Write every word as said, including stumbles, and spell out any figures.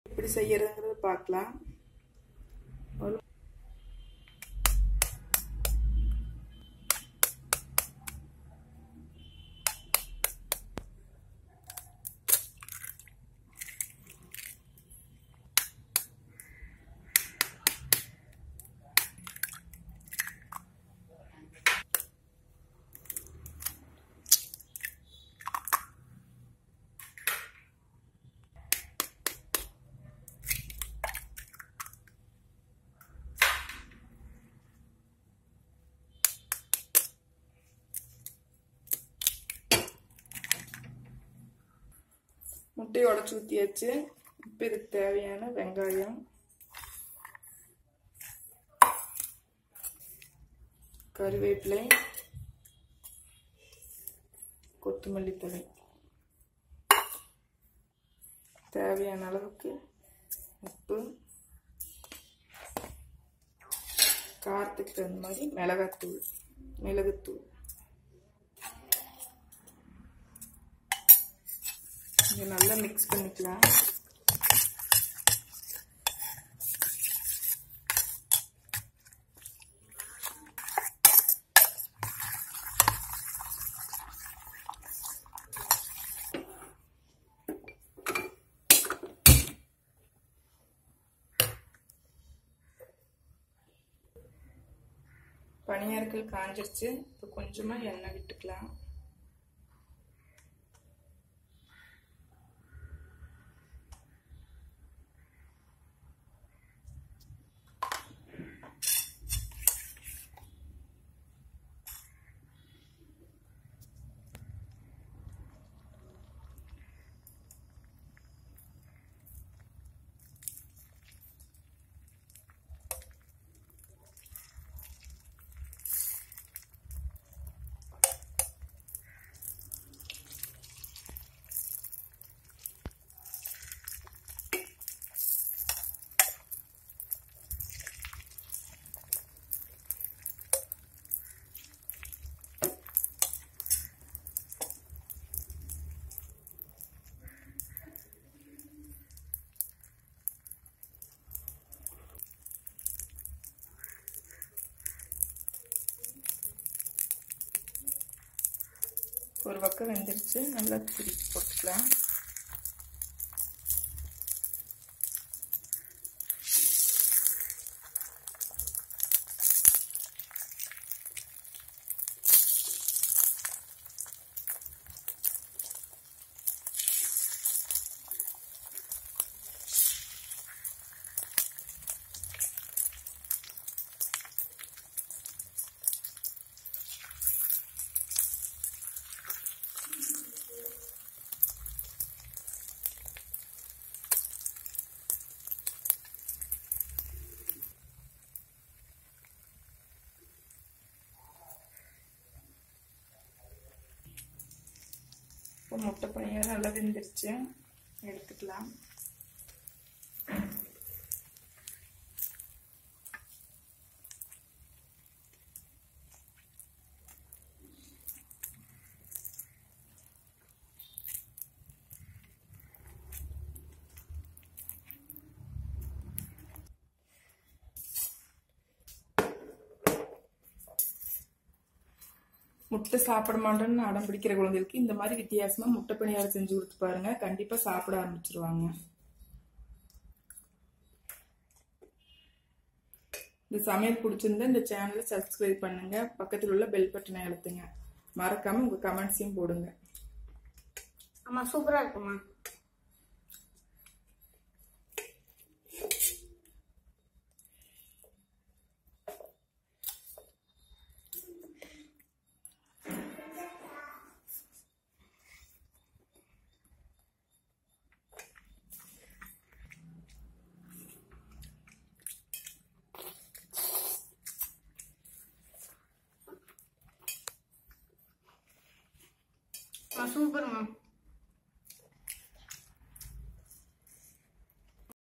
எப்படி செய்யறதுங்கறத பார்க்கலாம். முட்டையை உடைச்சு ஊற்றியாச்சு. இப்போ இதுக்கு தேவையான வெங்காயம், கறிவேப்பிலை, கொத்தமல்லி தழை, தேவையான அளவுக்கு உப்பு, காரத்துக்கு தகுந்த மாதிரி மிளகாத்தூள், மிளகுத்தூள். இதை நல்லா மிக்ஸ் பண்ணிக்கலாம். பனியாரக்கல் காஞ்சிருச்சு. இப்போ கொஞ்சமா எண்ணெய் விட்டுக்கலாம். ஒரு பக்கம் வெந்துருச்சு. நல்லா திருப்பி போட்டுக்கலாம். முட்டை பனியாரம் நல்லா வெந்துருச்சு. எடுத்துக்கலாம். முட்டை சாப்பிட மாட்டேன்னு அடம் பிடிக்கிற குழந்தைகளுக்கு இந்த மாதிரி வித்தியாசமா முட்டை பணியாரம் செஞ்சு கொடுத்து பாருங்க. கண்டிப்பா சாப்பிட ஆரம்பிச்சிருவாங்க. இந்த சமையல் பிடிச்சிருந்தா இந்த சேனலை சப்ஸ்கிரைப் பண்ணுங்க. பக்கத்தில் உள்ள பெல் பட்டனை அழுத்துங்க. மறக்காம உங்க கமெண்ட்ஸையும் போடுங்க. ஆமா, சூப்பரா இருக்குமா. சூப்பர்மா.